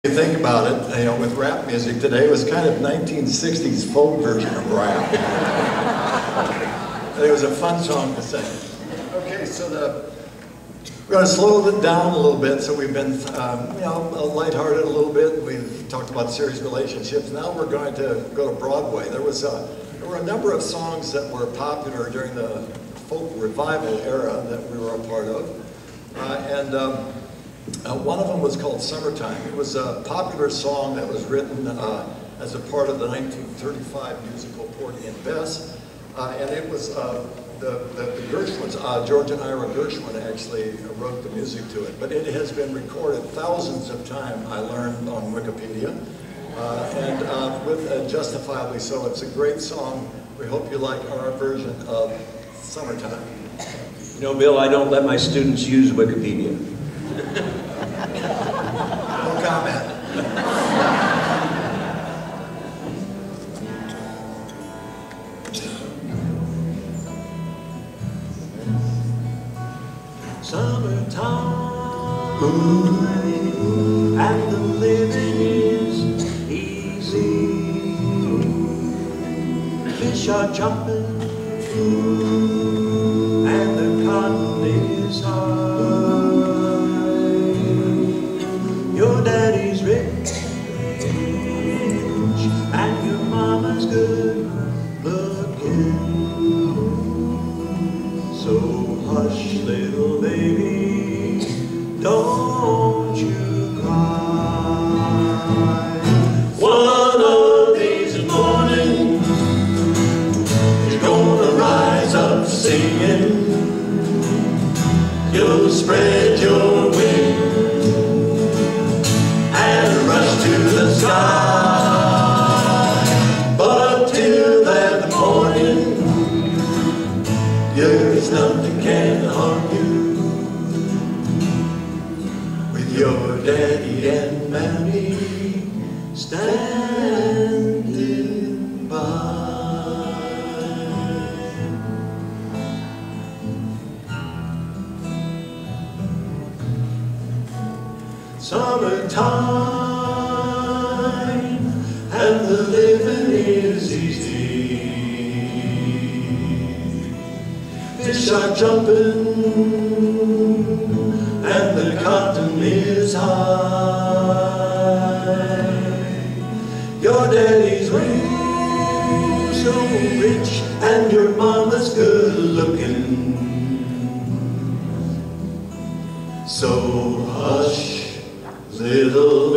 You think about it, you know, with rap music today, it was kind of 1960s folk version of rap. It was a fun song to sing. Okay, so we're going to slow it down a little bit. So we've been, you know, lighthearted a little bit. We've talked about serious relationships. Now we're going to go to Broadway. There were a number of songs that were popular during the folk revival era that we were a part of, one of them was called Summertime. It was a popular song that was written as a part of the 1935 musical Porgy and Bess. And it was the Gershwins, George and Ira Gershwin actually wrote the music to it. But it has been recorded thousands of times, I learned on Wikipedia. Justifiably so. It's a great song. We hope you like our version of Summertime. You know, Bill, I don't let my students use Wikipedia. No comment. Summertime, and the living is easy. Fish are jumping, and the cotton is high. Your daddy's rich, and your mama's good looking. So hush, little baby, don't you cry. One of these mornings, you're gonna rise up singing. You'll spread your wings and rush to the sky. But till that morning, there's nothing can harm you. With your daddy and mammy standing by. Summertime, and the living is easy. Fish are jumping, and the cotton is high. Your daddy's rich, so rich, and your mama's good looking. So hush, little